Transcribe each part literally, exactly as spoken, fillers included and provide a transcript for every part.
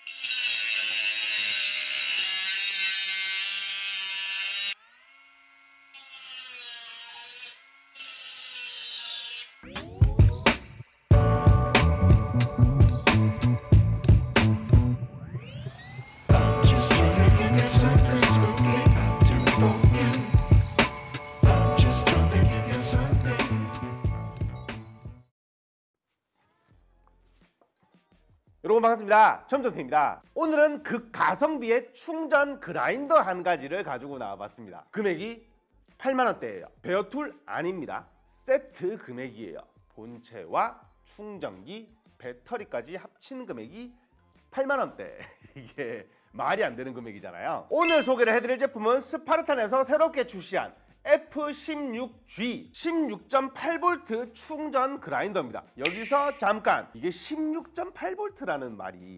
여러분 반갑습니다. 첨정태입니다. 오늘은 극가성비의 충전 그라인더 한 가지를 가지고 나와봤습니다. 금액이 팔만 원대예요. 베어툴 아닙니다. 세트 금액이에요. 본체와 충전기, 배터리까지 합친 금액이 팔만 원대. 이게 말이 안 되는 금액이잖아요. 오늘 소개를 해드릴 제품은 스파르탄에서 새롭게 출시한 에프 십육 지 십육 점 팔 볼트 충전 그라인더입니다. 여기서 잠깐, 이게 십육 점 팔 볼트라는 말이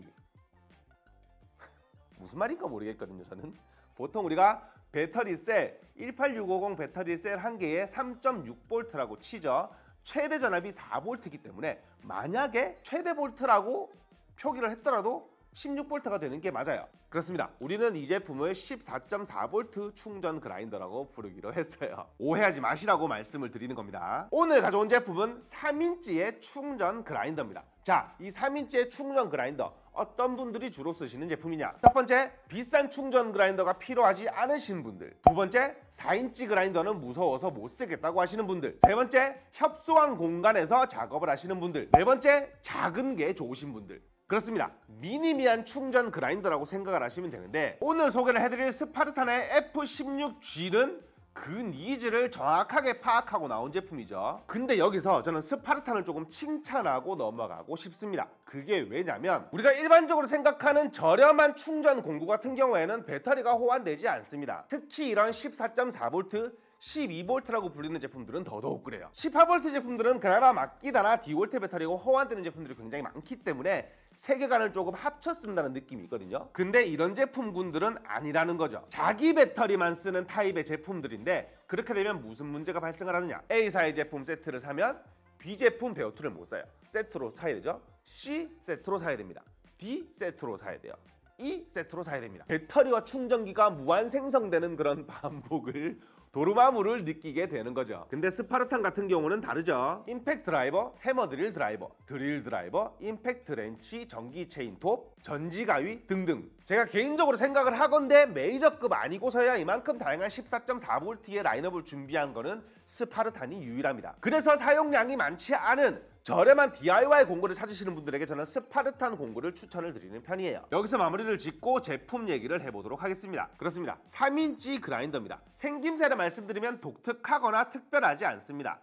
무슨 말인가 모르겠거든요. 저는 보통 우리가 배터리 셀 일팔육오공 배터리 셀 한 개에 삼 점 육 볼트라고 치죠. 최대 전압이 사 볼트이기 때문에 만약에 최대 볼트라고 표기를 했더라도 십육 볼트가 되는 게 맞아요. 그렇습니다. 우리는 이 제품을 십사 점 사 볼트 충전 그라인더라고 부르기로 했어요. 오해하지 마시라고 말씀을 드리는 겁니다. 오늘 가져온 제품은 삼 인치의 충전 그라인더입니다. 자, 이 삼 인치의 충전 그라인더 어떤 분들이 주로 쓰시는 제품이냐? 첫 번째, 비싼 충전 그라인더가 필요하지 않으신 분들. 두 번째, 사 인치 그라인더는 무서워서 못 쓰겠다고 하시는 분들. 세 번째, 협소한 공간에서 작업을 하시는 분들. 네 번째, 작은 게 좋으신 분들. 그렇습니다. 미니미한 충전 그라인더라고 생각을 하시면 되는데, 오늘 소개를 해드릴 스파르탄의 에프 십육 지는 그 니즈를 정확하게 파악하고 나온 제품이죠. 근데 여기서 저는 스파르탄을 조금 칭찬하고 넘어가고 싶습니다. 그게 왜냐면 우리가 일반적으로 생각하는 저렴한 충전 공구 같은 경우에는 배터리가 호환되지 않습니다. 특히 이런 십사 점 사 볼트 십이 볼트라고 불리는 제품들은 더더욱 그래요. 십팔 볼트 제품들은 그나마 마키다나 디볼트 배터리가 호환되는 제품들이 굉장히 많기 때문에 세계관을 조금 합쳐 쓴다는 느낌이 있거든요. 근데 이런 제품군들은 아니라는 거죠. 자기 배터리만 쓰는 타입의 제품들인데, 그렇게 되면 무슨 문제가 발생을 하느냐? A사의 제품 세트를 사면 B 제품 베어툴을 못 사요. 세트로 사야 되죠. C 세트로 사야 됩니다. D 세트로 사야 돼요. E 세트로 사야 됩니다. 배터리와 충전기가 무한 생성되는 그런 반복을, 도루마무를 느끼게 되는 거죠. 근데 스파르탄 같은 경우는 다르죠. 임팩트 드라이버, 해머 드릴 드라이버, 드릴 드라이버, 임팩트 렌치, 전기 체인톱, 전지 가위 등등. 제가 개인적으로 생각을 하건대 메이저급 아니고서야 이만큼 다양한 십사 점 사 볼트의 라인업을 준비한 거는 스파르탄이 유일합니다. 그래서 사용량이 많지 않은 저렴한 디아이와이 공구를 찾으시는 분들에게 저는 스파르탄 공구를 추천을 드리는 편이에요. 여기서 마무리를 짓고 제품 얘기를 해보도록 하겠습니다. 그렇습니다. 삼 인치 그라인더입니다. 생김새를 말씀드리면 독특하거나 특별하지 않습니다.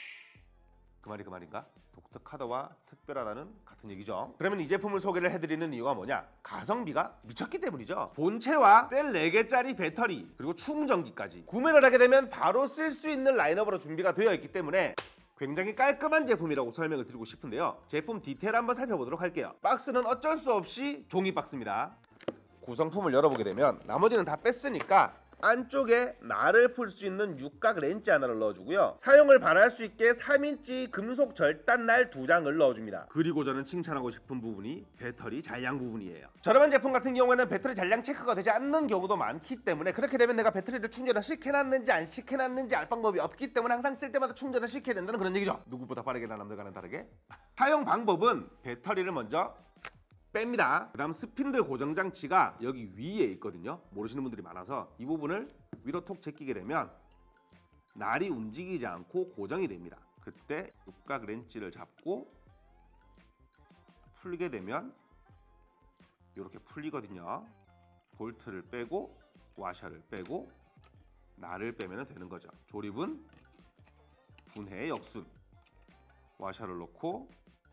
그 말이 그 말인가? 독특하다와 특별하다는 같은 얘기죠. 그러면 이 제품을 소개를 해드리는 이유가 뭐냐? 가성비가 미쳤기 때문이죠. 본체와 셀 네 개짜리 배터리, 그리고 충전기까지 구매를 하게 되면 바로 쓸 수 있는 라인업으로 준비가 되어 있기 때문에 굉장히 깔끔한 제품이라고 설명을 드리고 싶은데요. 제품 디테일 한번 살펴보도록 할게요. 박스는 어쩔 수 없이 종이 박스입니다. 구성품을 열어보게 되면 나머지는 다 뺐으니까 안쪽에 날을 풀 수 있는 육각 렌치 하나를 넣어주고요. 사용을 바랄 수 있게 삼 인치 금속 절단날 두 장을 넣어줍니다. 그리고 저는 칭찬하고 싶은 부분이 배터리 잔량 부분이에요. 저렴한 제품 같은 경우에는 배터리 잔량 체크가 되지 않는 경우도 많기 때문에, 그렇게 되면 내가 배터리를 충전을 시켜놨는지 안 시켜놨는지 알 방법이 없기 때문에 항상 쓸 때마다 충전을 시켜야 된다는 그런 얘기죠. 누구보다 빠르게나 남들과는 다르게. 사용 방법은 배터리를 먼저 뺍니다. 그 다음 스핀들 고정 장치가 여기 위에 있거든요. 모르시는 분들이 많아서 이 부분을 위로 톡 제끼게 되면 날이 움직이지 않고 고정이 됩니다. 그때 육각 렌치를 잡고 풀게 되면 이렇게 풀리거든요. 볼트를 빼고 와셔를 빼고 날을 빼면 되는 거죠. 조립은 분해 역순, 와셔를 놓고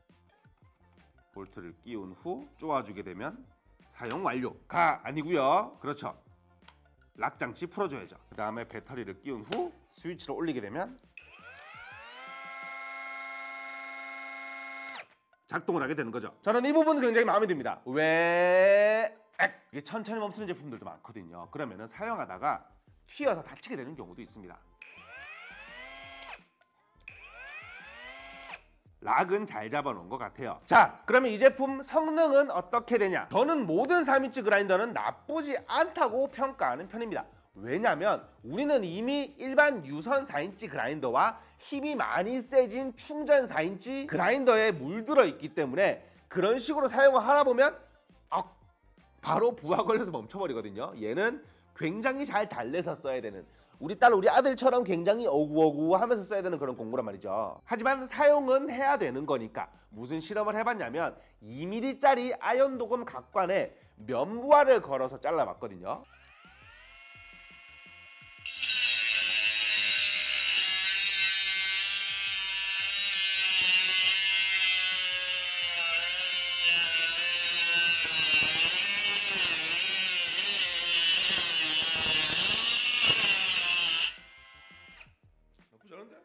볼트를 끼운 후 쪼아주게 되면 사용 완료가 아니고요. 그렇죠. 락장치 풀어줘야죠. 그 다음에 배터리를 끼운 후 스위치를 올리게 되면 작동을 하게 되는 거죠. 저는 이 부분은 굉장히 마음에 듭니다. 왜? 이게 천천히 멈추는 제품들도 많거든요. 그러면은 사용하다가 튀어서 다치게 되는 경우도 있습니다. 락은 잘 잡아놓은 것 같아요. 자, 그러면 이 제품 성능은 어떻게 되냐? 저는 모든 삼 인치 그라인더는 나쁘지 않다고 평가하는 편입니다. 왜냐면 우리는 이미 일반 유선 사 인치 그라인더와 힘이 많이 세진 충전 사 인치 그라인더에 물들어 있기 때문에 그런 식으로 사용을 하다 보면 아, 바로 부하 걸려서 멈춰버리거든요. 얘는 굉장히 잘 달래서 써야 되는, 우리 딸 우리 아들처럼 굉장히 어구어구 하면서 써야 되는 그런 공구란 말이죠. 하지만 사용은 해야 되는 거니까 무슨 실험을 해봤냐면 이 밀리미터짜리 아연 도금 각관에 면부화를 걸어서 잘라봤거든요. 나쁘지 않은데?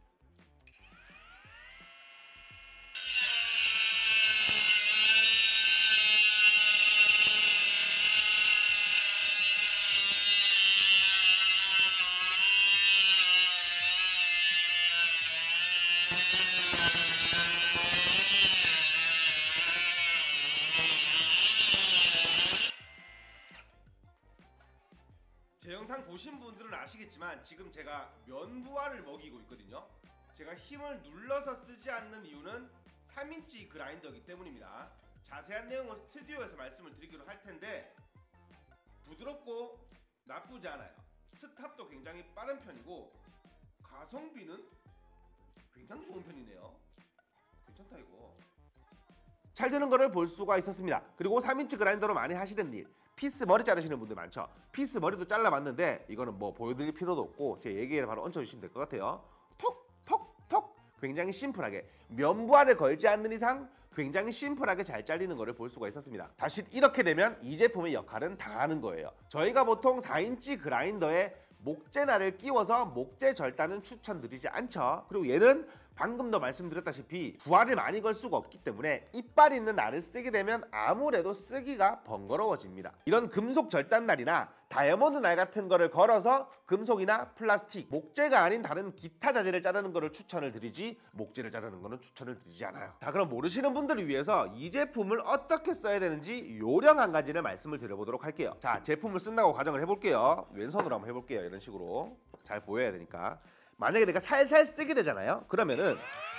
제 영상 보신 분들은 아시겠지만 지금 제가 면부화를 먹이고 있거든요. 제가 힘을 눌러서 쓰지 않는 이유는 삼 인치 그라인더이기 때문입니다. 자세한 내용은 스튜디오에서 말씀을 드리기로 할 텐데 부드럽고 나쁘지 않아요. 스탑도 굉장히 빠른 편이고 가성비는 굉장히 좋은 편이네요. 괜찮다 이거. 잘 되는 거를 볼 수가 있었습니다. 그리고 삼 인치 그라인더로 많이 하시는 일, 피스 머리 자르시는 분들 많죠. 피스 머리도 잘라봤는데 이거는 뭐 보여드릴 필요도 없고 제 얘기에 바로 얹혀주시면 될 것 같아요. 톡 톡 톡 굉장히 심플하게 면부화를 걸지 않는 이상 굉장히 심플하게 잘 잘리는 것을 볼 수가 있었습니다. 사실 이렇게 되면 이 제품의 역할은 다 하는 거예요. 저희가 보통 사 인치 그라인더에 목재날을 끼워서 목재 절단은 추천드리지 않죠. 그리고 얘는 방금도 말씀드렸다시피 부하를 많이 걸 수가 없기 때문에 이빨 있는 날을 쓰게 되면 아무래도 쓰기가 번거로워집니다. 이런 금속 절단 날이나 다이아몬드 날 같은 거를 걸어서 금속이나 플라스틱, 목재가 아닌 다른 기타 자재를 자르는 거를 추천을 드리지 목재를 자르는 거는 추천을 드리지 않아요. 자, 그럼 모르시는 분들을 위해서 이 제품을 어떻게 써야 되는지 요령 한 가지를 말씀을 드려보도록 할게요. 자, 제품을 쓴다고 가정을 해볼게요. 왼손으로 한번 해볼게요. 이런 식으로 잘 보여야 되니까. 만약에 내가 살살 쓰게 되잖아요. 그러면은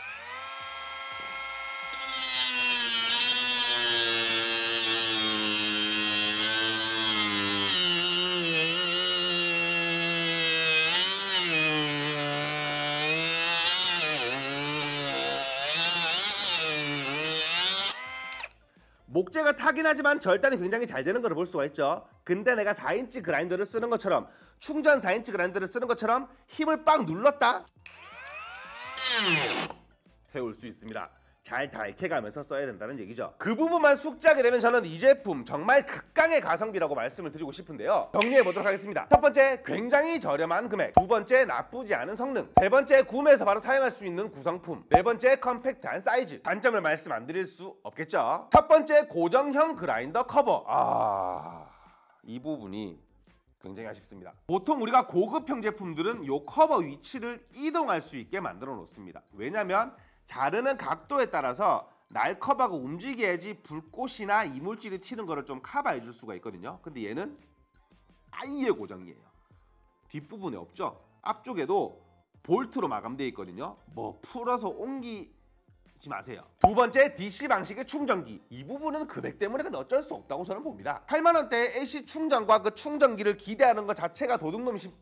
목재가 타긴 하지만 절단이 굉장히 잘 되는 걸 볼 수가 있죠. 근데 내가 사 인치 그라인더를 쓰는 것처럼, 충전 사 인치 그라인더를 쓰는 것처럼 힘을 빡 눌렀다 세울 수 있습니다. 잘 닳게가면서 써야 된다는 얘기죠. 그 부분만 숙지하게 되면 저는 이 제품 정말 극강의 가성비라고 말씀을 드리고 싶은데요. 정리해 보도록 하겠습니다. 첫 번째, 굉장히 저렴한 금액. 두 번째, 나쁘지 않은 성능. 세 번째, 구매해서 바로 사용할 수 있는 구성품. 네 번째, 컴팩트한 사이즈. 단점을 말씀 안 드릴 수 없겠죠. 첫 번째, 고정형 그라인더 커버. 아, 이 부분이 굉장히 아쉽습니다. 보통 우리가 고급형 제품들은 이 커버 위치를 이동할 수 있게 만들어 놓습니다. 왜냐면 자르는 각도에 따라서 날 커버가 움직여야지 불꽃이나 이물질이 튀는 거를 좀 커버해 줄 수가 있거든요. 근데 얘는 아예 고정이에요. 뒷부분에 없죠. 앞쪽에도 볼트로 마감되어 있거든요. 뭐 풀어서 옮기지 마세요. 두 번째, 디씨 방식의 충전기. 이 부분은 금액 때문에 어쩔 수 없다고 저는 봅니다. 팔만 원대의 에이씨 충전과 그 충전기를 기대하는 것 자체가 도둑놈이 심...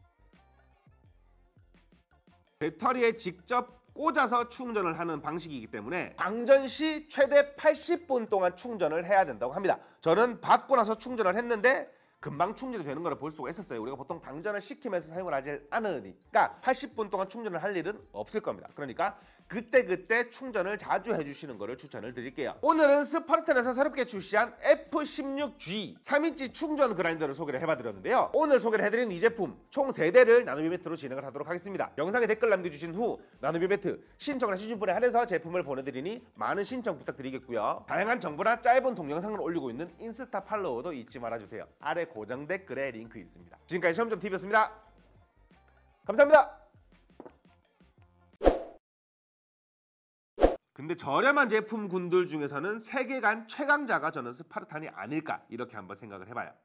배터리에 직접 꽂아서 충전을 하는 방식이기 때문에 방전 시 최대 팔십 분 동안 충전을 해야 된다고 합니다. 저는 받고 나서 충전을 했는데 금방 충전이 되는 걸 볼 수가 있었어요. 우리가 보통 방전을 시키면서 사용을 하지 않으니까 팔십 분 동안 충전을 할 일은 없을 겁니다. 그러니까 그때그때 충전을 자주 해주시는 것을 추천을 드릴게요. 오늘은 스파르탄에서 새롭게 출시한 에프 십육 지 삼 인치 충전 그라인더를 소개를 해봐드렸는데요. 오늘 소개를 해드린 이 제품 총 세 대를 나눔 이벤트로 진행을 하도록 하겠습니다. 영상에 댓글 남겨주신 후 나눔 이벤트 신청을 하신 분에 한해서 제품을 보내드리니 많은 신청 부탁드리겠고요. 다양한 정보나 짧은 동영상을 올리고 있는 인스타 팔로워도 잊지 말아주세요. 아래 고정 댓글에 링크 있습니다. 지금까지 시험점티비였습니다. 감사합니다. 근데 저렴한 제품군들 중에서는 세계관 최강자가 저는 스파르탄이 아닐까 이렇게 한번 생각을 해봐요.